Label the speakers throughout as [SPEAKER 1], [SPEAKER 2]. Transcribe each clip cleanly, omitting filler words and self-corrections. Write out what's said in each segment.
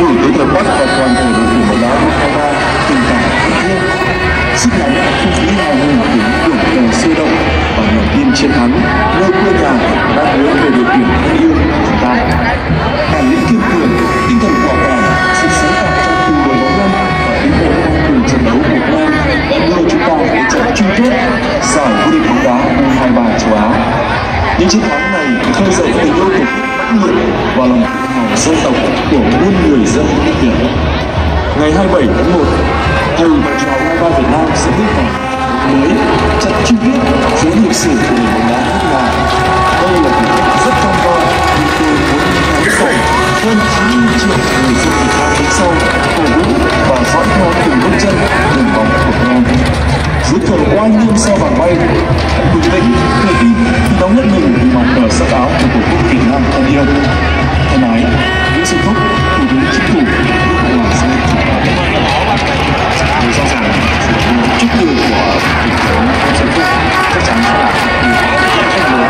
[SPEAKER 1] gửi tới thầy Park và toàn thể đội tuyển bóng đá U23 tình cảm thân thương, sức nóng không khí hào hùng của những biển cờ sôi động và niềm tin chiến thắng nơi quê nhà đang hướng về đội tuyển thân yêu của chúng ta. Bản lĩnh kiên cường, tinh thần quả cảm, sự sáng tạo trong từng đội bóng lăn và ý đồ trong từng trận đấu của Nam đưa chúng ta đến trận chung kết giải vô địch bóng đá U23 châu Á. Những chiến thắng này khơi dậy tình yêu tổ quốc mãnh liệt và lòng tự hào dân tộc của muôn người dân nước Việt. Ngày 27 tháng 1, thầy và trò U23 Việt Nam sẽ bước vào mới trận chung kết giữa lịch sử của nền bóng đá nước nhà. Đây là một cách rất cam go, nhưng tôi muốn nhấn sổ hơn 90 triệu người dân Việt Nam đứng sau cổ vũ và dõi theo từng bước chân đường bóng của các em. Dưới cờ oai nghiêm sao vàng bay, hãy bình tĩnh, tự tin khi đóng hết mình vì màu cờ sắc áo của tổ quốc Việt Nam thân yêu. Thân ái, Nguyễn Xuân Phúc, Thủ tướng Chính phủ, nước Cộng hòa xã hội chủ nghĩa. Tôi rõ ràng chúc mừng của Thủ tướng Nguyễn Xuân Phúc chắc chắn sẽ là một rất lớn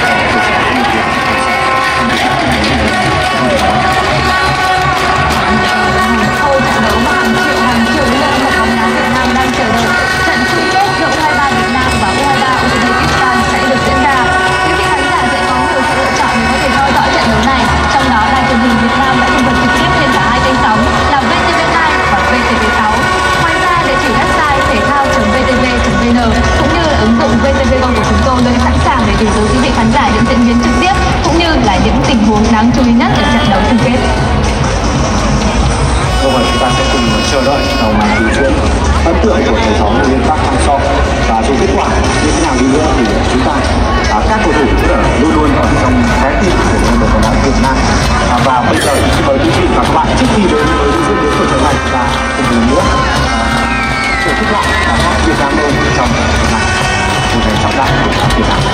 [SPEAKER 2] sau trận đấu mà hàng triệu người hâm mộ bóng đá Việt Nam đang chờ đợi, trận chung kết giữa U23 Việt Nam và U23 Uzbekistan sẽ được diễn ra. Quý vị khán giả sẽ có nhiều sự lựa chọn để có thể theo dõi trận đấu này. Trong đó, đài truyền hình Việt Nam đã thông tin trực tiếp trên cả hai kênh sóng là VTV2 và VTV6. Ngoài ra, địa chỉ website thể thao.vtv.vn cũng như là ứng dụng VTV Go của chúng tôi luôn sẵn sàng để gửi tới quý vị khán giả những diễn biến trực tiếp cũng như là những tình huống đáng chú ý nhất ở trận đấu chung kết.
[SPEAKER 3] Và chúng ta sẽ cùng chờ đợi đầu màn biểu diễn ấn tượng của thầy trò huấn luyện viên Park Hang-seo, và dù kết quả như thế nào đi nữa thì chúng ta các cầu thủ cũng luôn luôn ở trong trái tim của đội bóng đá Việt Nam. Và bây giờ thì xin mời quý vị và các bạn, trước khi đến với diễn biến của trận này, chúng ta cùng nữa thưởng thức lại các Việt Nam ơi trong trận này của thầy trọng đại của Việt Nam.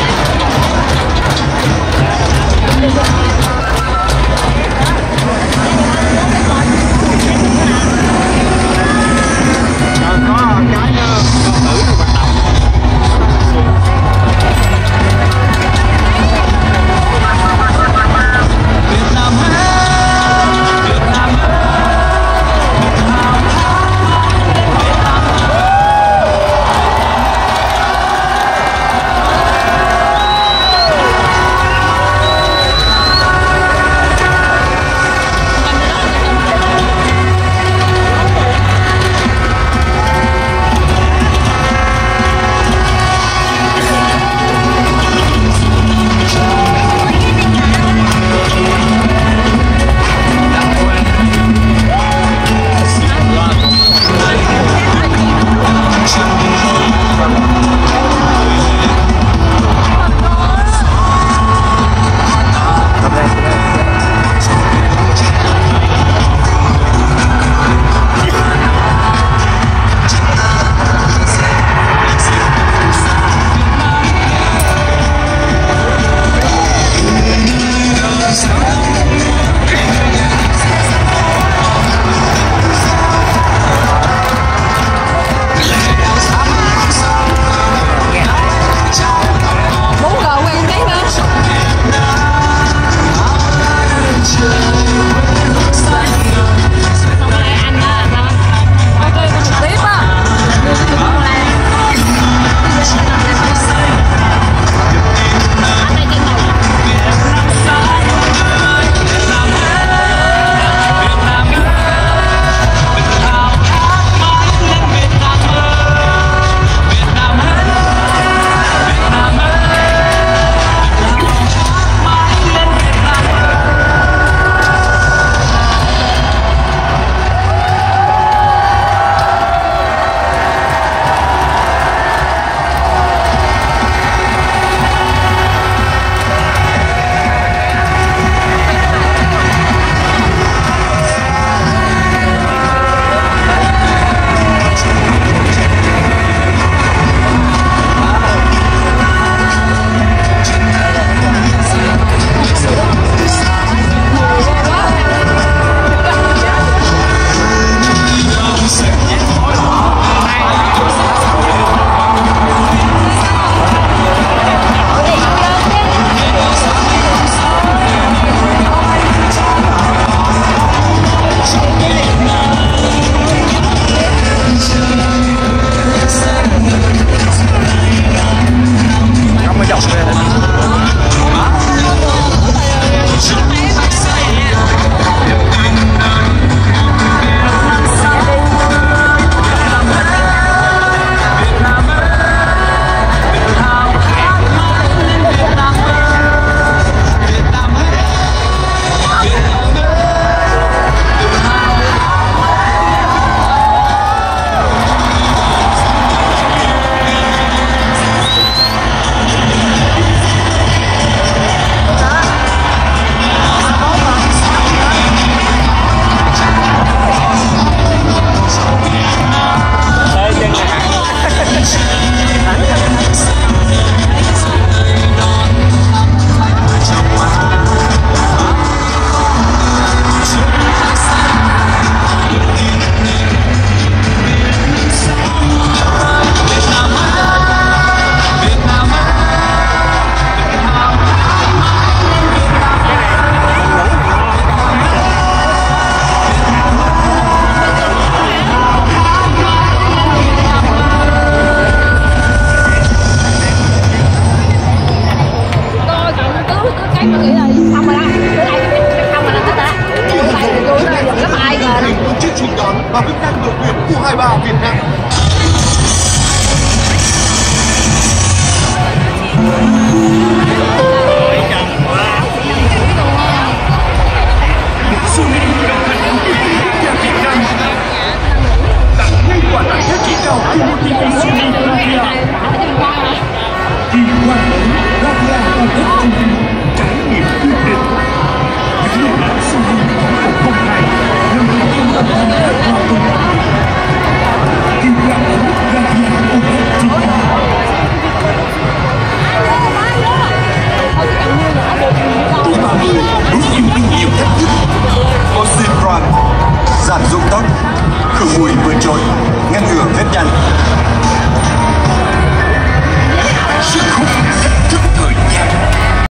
[SPEAKER 1] người đối diện với nhiều thách thức. Oxy Prime giảm rụng tóc, khử mùi vượt trội.